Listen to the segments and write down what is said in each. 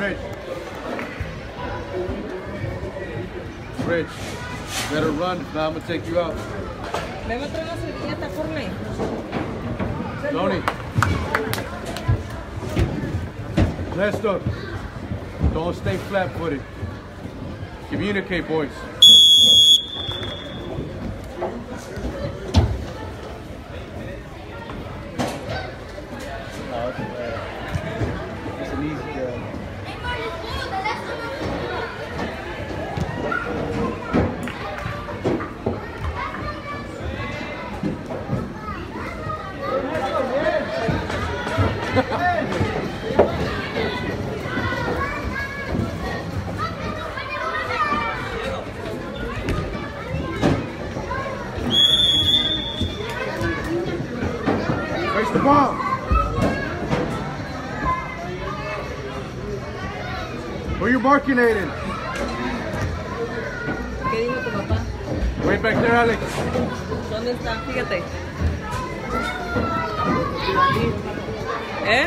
Rich, better run, if not I'm gonna take you out. Ven a traer una servilleta, corre. Tony. Nestor, don't stay flat-footed. Communicate, boys. It's an easy job. Where's the ball? Who are you marking, Aiden? ¿Qué dijo tu papá? Way back there, Alex. ¿Dónde está? Fíjate. ¿Eh?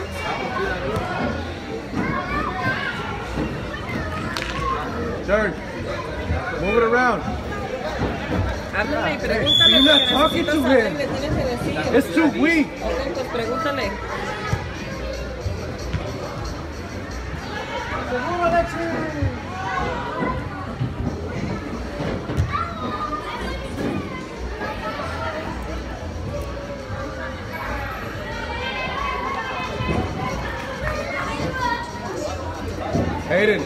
Turn. Move it around. Háblale, pregúntale. You're not porque talking to necesitas saber, him. le tienes que decir. It's too weak. Ok, pues pregúntale. Aiden.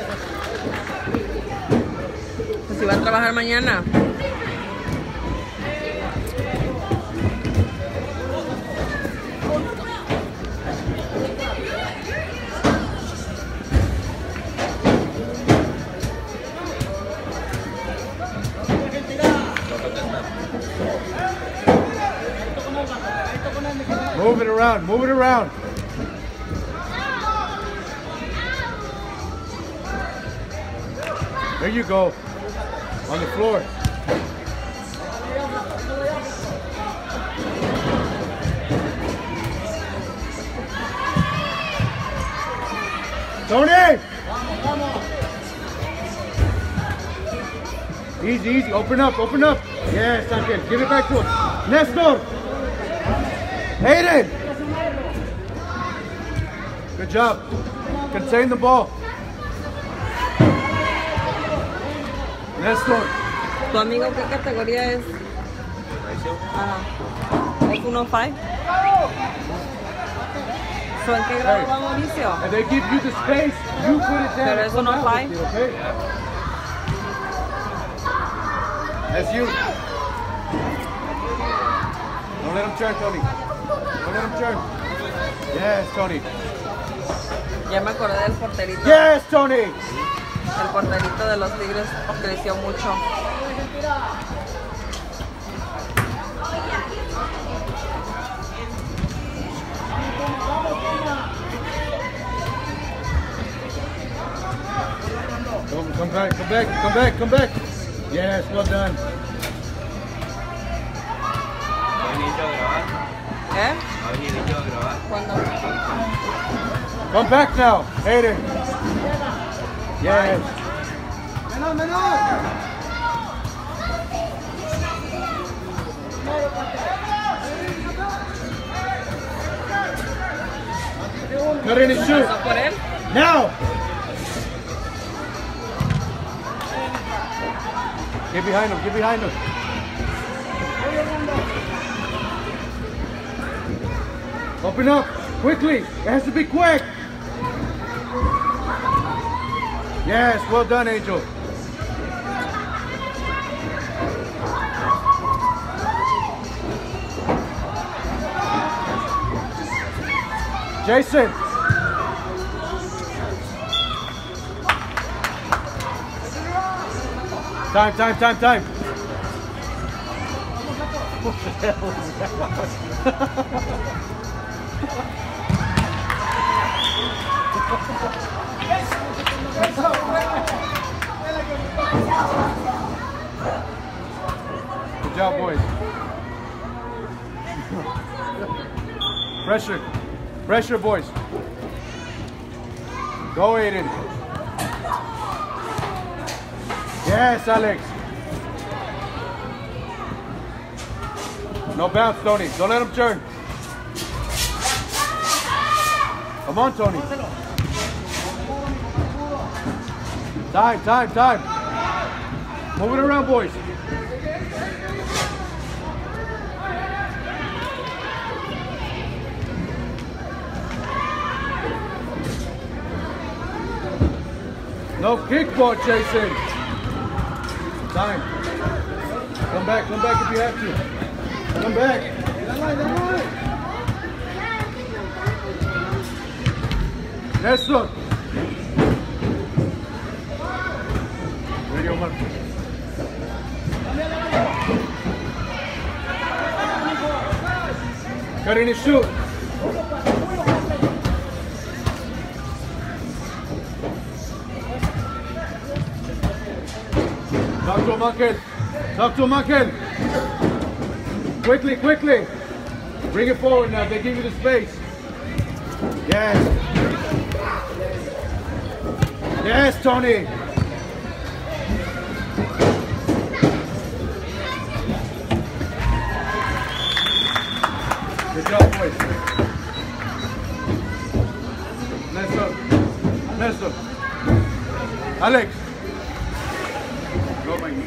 Pues si va a trabajar mañana. Move it around, move it around. There you go. On the floor. Tony! Easy, easy. Open up, open up. Yes, okay. Give it back to him. Nestor! Aiden! Good job. Contain the ball. Nestor. ¿Tu amigo qué categoría es? Ajá. ¿Es 1-5? So, ¿en qué grado va Mauricio? And they give you the space, you put it down. Pero es 1-5. Okay? That's you. Don't let him turn, Tony. Don't let him turn. Yes, Tony. Ya me acordé del porterito. Yes, Tony. El porterito de los Tigres creció mucho. Come back, come back, come back, come back. Yes, well done. ¿Eh? ¿Cuándo? Come back now, Aiden. Yes. Menor, menor. Cut in and shoot. ¿Pasó por él? Now. Get behind him, get behind him. Open up, quickly. It has to be quick. Yes, well done, Angel. Jason. Time. What the hell is Good job, boys. Pressure, boys. Go, Aiden. Yes, Alex. No bounce, Tony. Don't let him turn. Come on, Tony. Time. Move it around, boys. No kickball chasing. Time. Come back if you have to. Come back. Nelson. Radio man. Cutting his shoot. Talk to him, Michael. Quickly. Bring it forward now. They give you the space. Yes, Tony. Good job, boys. Nelson. Alex. Go, Mikey.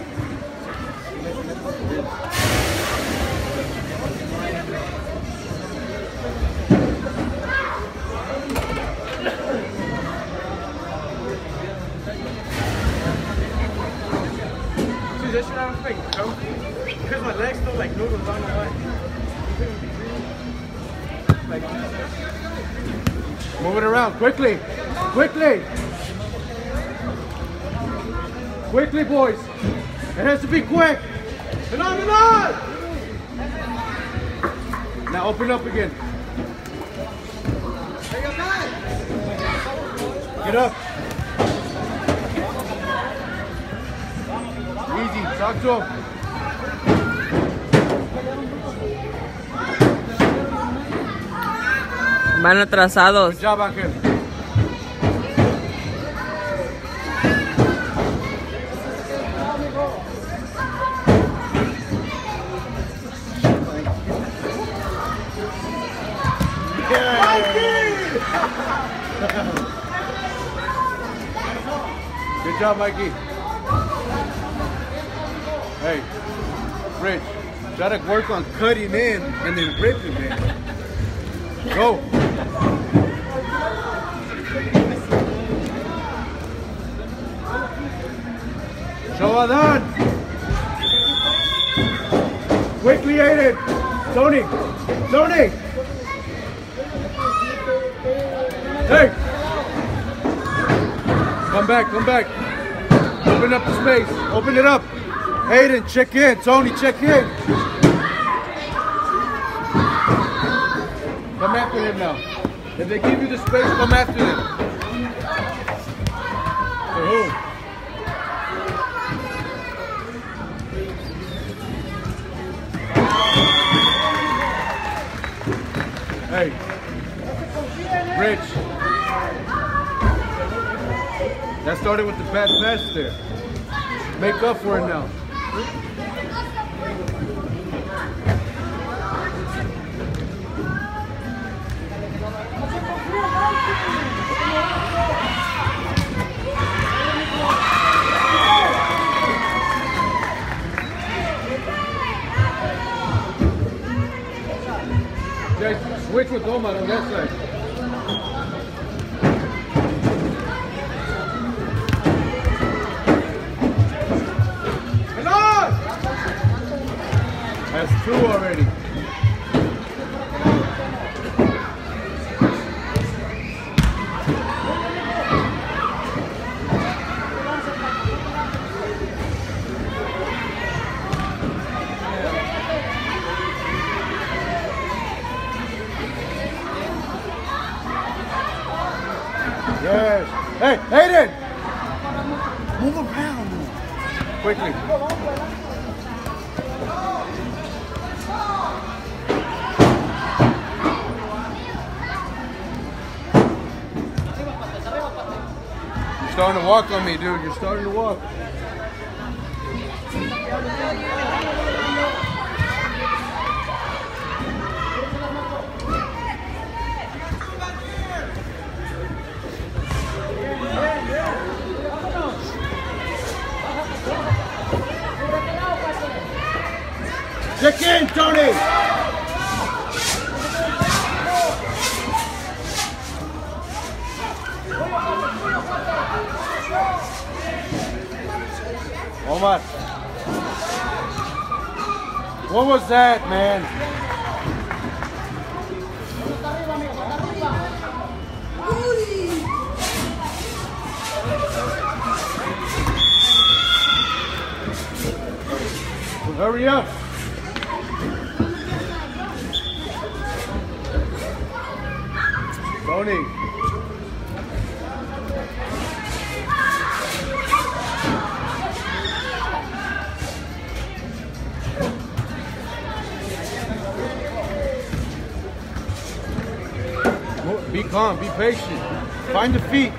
See, this shit I don't think, because my legs feel like noodles on the way. Move it around, quickly, boys. It has to be quick. Come on. Now open up again. Get up. Easy, talk to him. Van atrasados. Good job, Ángel. Good job, Mikey. Hey, Rich, try to work on cutting in and then ripping, man. Go. Show Adan. Quickly, Aiden. Tony. Hey. Come back. Open up the space. Open it up. Aiden, check in. Tony, check in. Come after him now. If they give you the space, come after them. For who? Hey, Rich. That started with the bad pass there. Make up for it now. Jay, switch with Omar on that side. That's two already. Yes. Hey, Aiden! Move around. Quickly. You're starting to walk on me, dude. You're starting to walk. Check in, Tony! Omar. What was that, man? Well, hurry up. Tony. Be calm, be patient. Find the feet.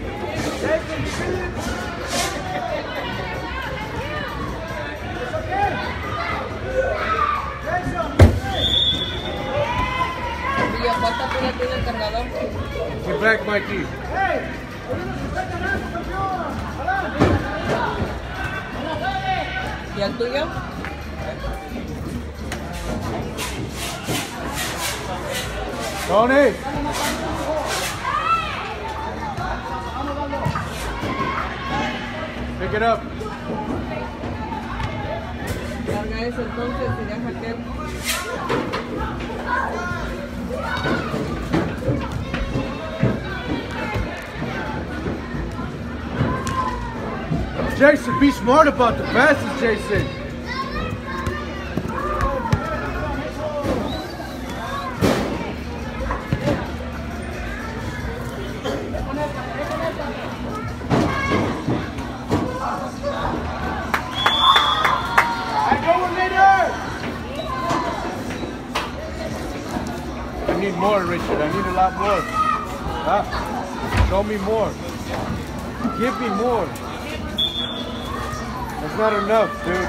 Get back, Mikey. ¿Y el tuyo? Tony. Pick it up. Carga eso entonces y deja aquel. Jason, be smart about the passes, Jason. I need more, Richard. I need a lot more. Huh? Show me more. Give me more. That's not enough, dude.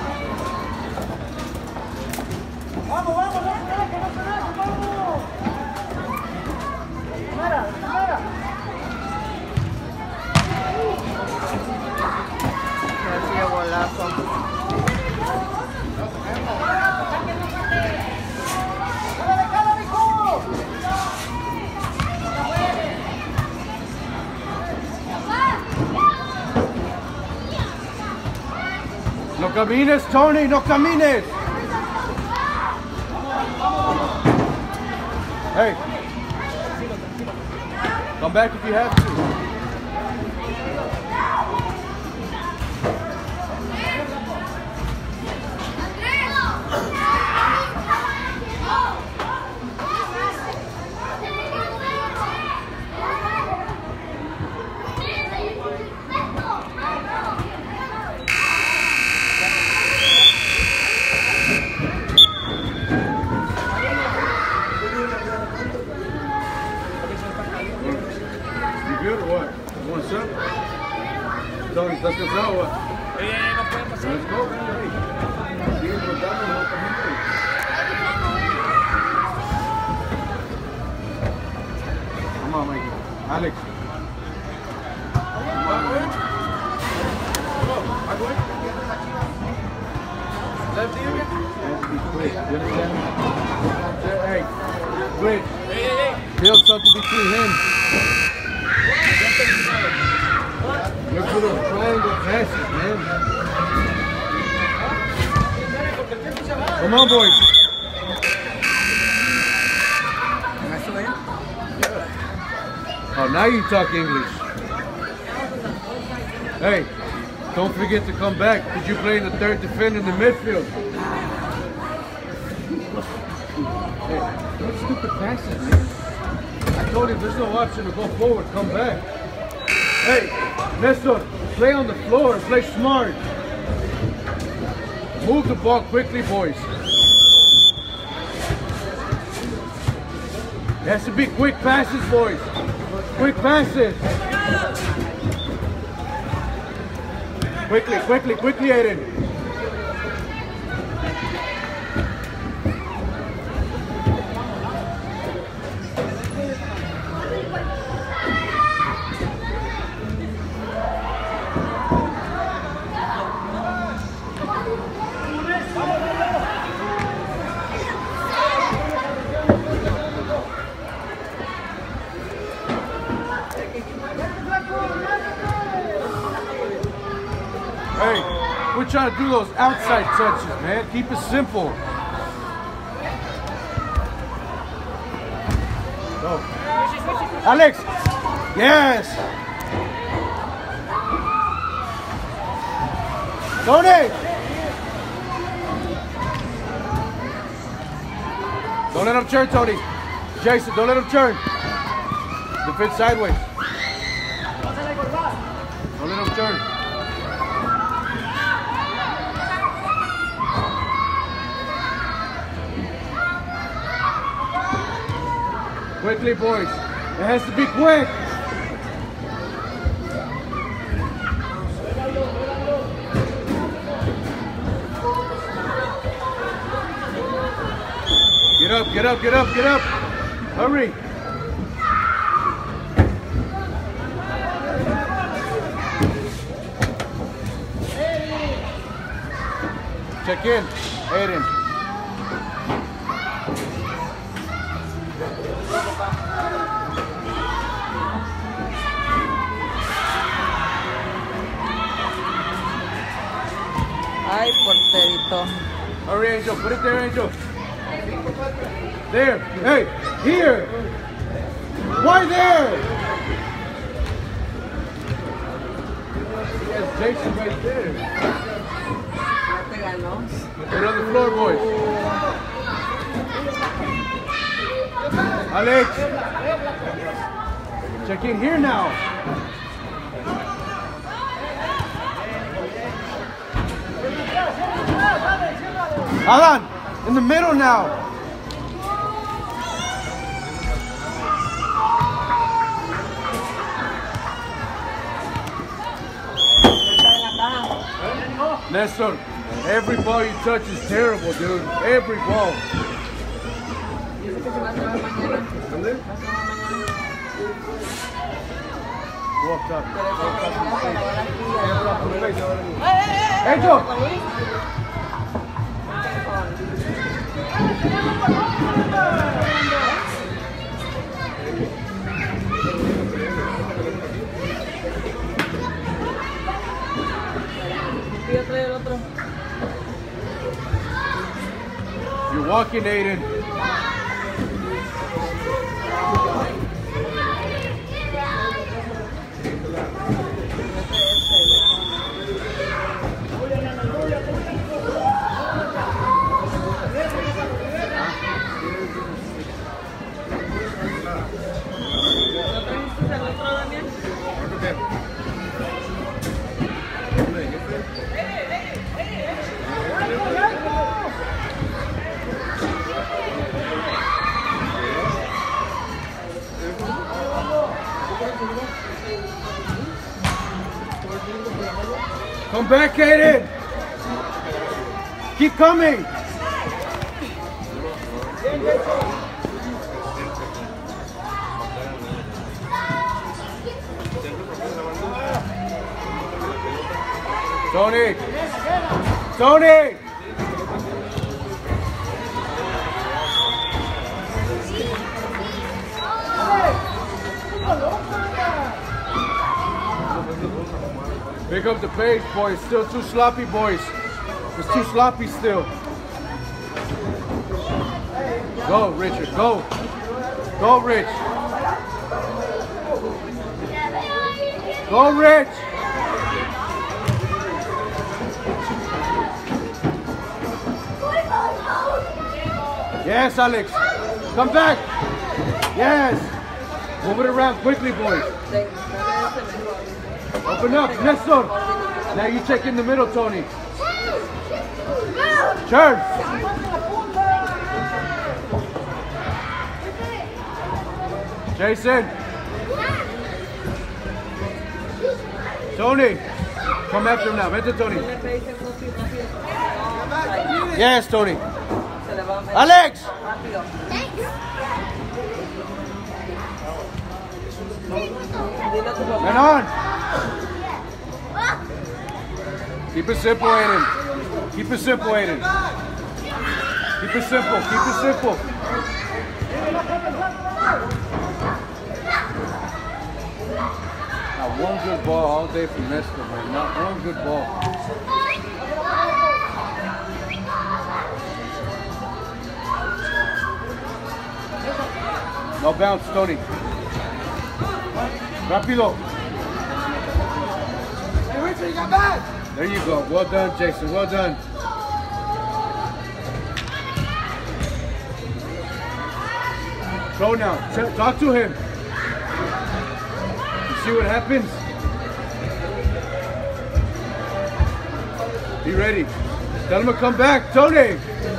Hacía golazo. No camines, Tony, no camines. Hey, come back if you have to. Good or what? You want some? Tony, let's go or what? Let's go. Come on, Mikey. Alex. Left ear? Be quick. You understand? Hey, quick. Build something between him. Look for those triangle passes, man. Come on, boys. Oh, now you talk English. Hey, don't forget to come back because you're playing the third defender in the midfield. Hey, what stupid passes, man? I told him there's no option to go forward, come back. Hey, Nestor, play on the floor, play smart. Move the ball quickly, boys. It has to be quick passes, boys. Quick passes. Quickly, quickly, quickly, Aiden. Hey, we're trying to do those outside touches, man. Keep it simple. Go. Alex! Yes! Tony! Don't let him turn, Tony. Jason, don't let him turn. Defend sideways. Don't let him turn. Quickly, boys. It has to be quick. Get up, get up, get up, get up. Hurry. Check in, Aiden. Ay, porterito. Hurry, Angel. Put it there, Angel. There. Hey, here. Why there? Yes, Jason right there. Ya te ganó. Put it on the floor, boys. Alex. Check in here now. Alan, in the middle now. Nestor, every ball you touch is terrible, dude. Every ball. Walk up. Angel! You're walking, Aiden. Come back, Aiden. Keep coming. Tony. Tony. Pick up the pace, boys. Still too sloppy, boys. It's too sloppy still. Go, Richard. Go. Go, Rich. Go, Rich. Yes, Alex. Come back. Yes. Move it around quickly, boys. Open up, Nestor. Now you check in the middle, Tony. Turn. Jason. Tony. Come after him now. Vente, Tony. Él le dice no, sí, no, sí. No, like, Yes, Tony. se le va a meter Alex! rápido. Dile a tu papá. Man on. Keep it simple, Aiden. Keep it simple, Aiden. Keep it simple. Keep it simple. Not one good ball all day from Nestor, man. Not one good ball. No bounce, Tony. Rápido. There you go. Well done, Jason. Well done. Go now. Talk to him. You see what happens? Be ready. Tell him to come back. Tony.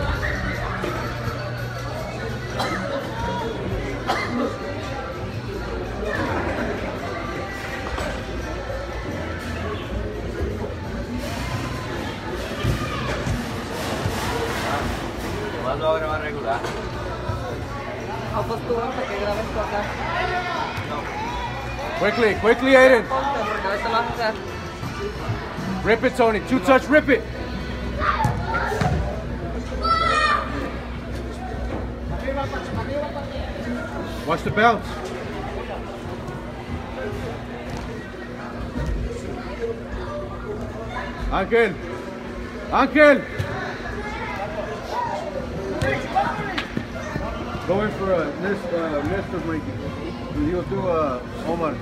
¿Cuándo va a grabar regular? Ah, pues tú vas a que grabes tú acá. Quickly, quickly, Aiden. Ponte, porque ahorita lo vas a hacer. Rip it, Tony. Two touch, rip it. Watch the bounce. Ángel. Ángel. Go in for a list of ranking. He'll do a home run.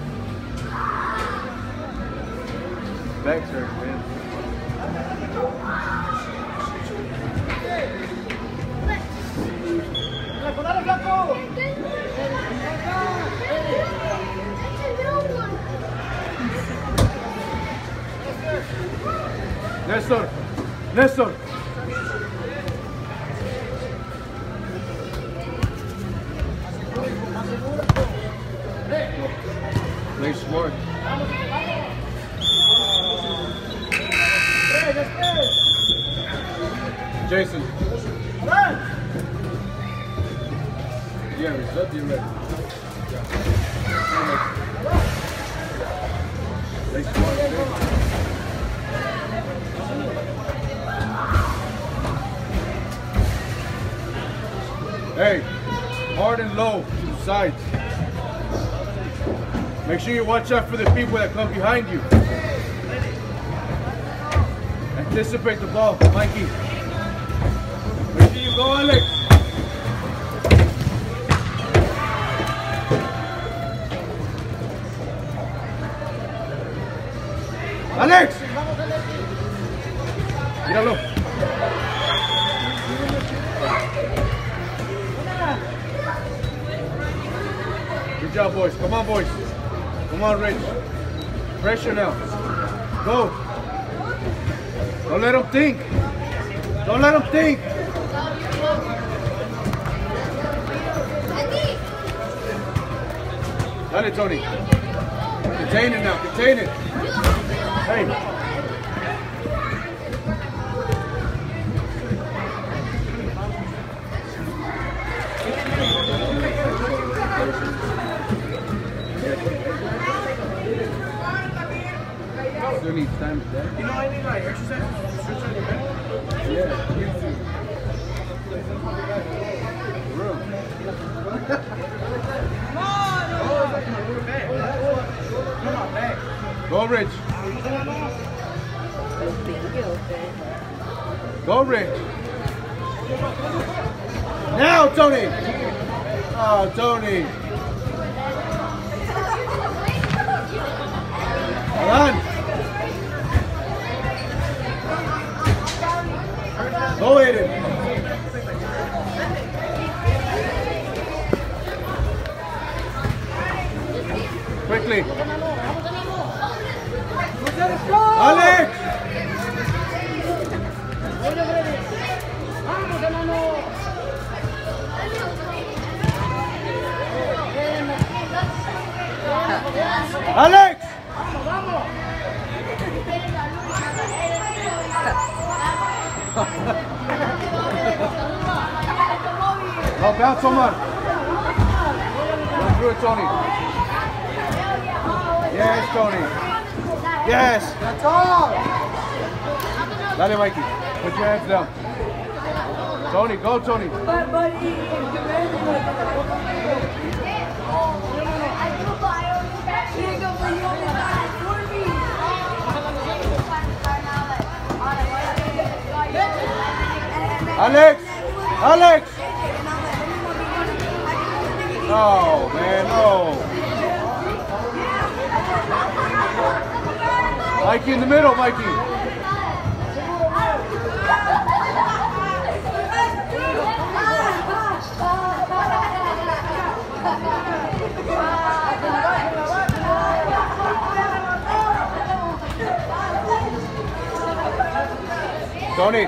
Back surge, man. Nestor. Nestor. Play smart. Jason. Yeah, it's up, you're ready. Play smart, hey, hard and low, two sides. Make sure you watch out for the people that come behind you. Anticipate the ball, Mikey. Make sure you go, Alex. Alex! Míralo. Good job, boys. Come on, boys. Come on, Rich. Pressure now. Go. Don't let them think. Don't let them think. Dale, Tony. Contain it now. Contain it. Hey. Still needs time to that. You know any like exercise? Switch on your bed? Yeah, YouTube. For real. Go, Rich. Go, Rich. Now, Tony. Oh, Tony. Hold on. Go, Aiden. Quickly. Alex! Alex! Oh, bounce, Omar. Run through it, Tony. Yes, Tony. Yes. That's all. Dale, Mikey. Put your hands down. Tony, go, Tony. Alex! Alex! Oh, man, no. Mikey in the middle, Mikey. Tony.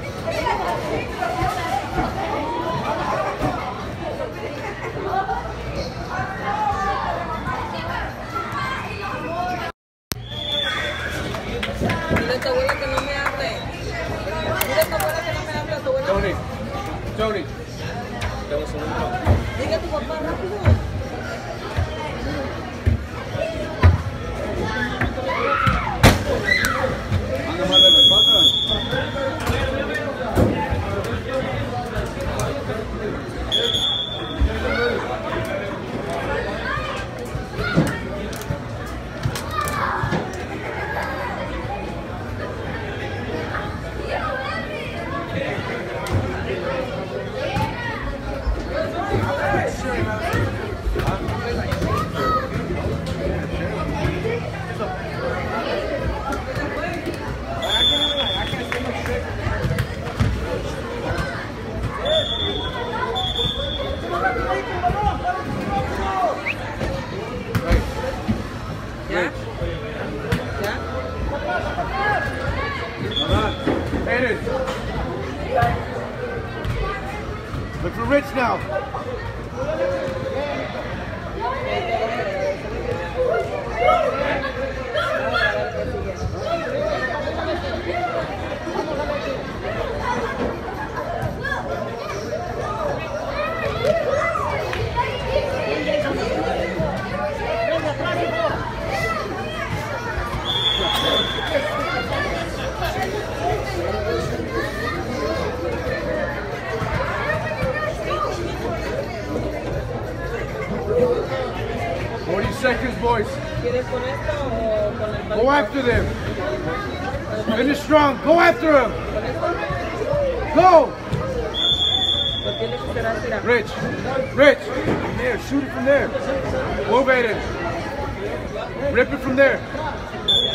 Tony. Tony. Diga a tu papá rápido. Look for Rich now. Seconds, boys. Go after them. Finish strong. Go after him. Go. Rich. Rich. There. Shoot it from there. Move, Aiden. Rip it from there.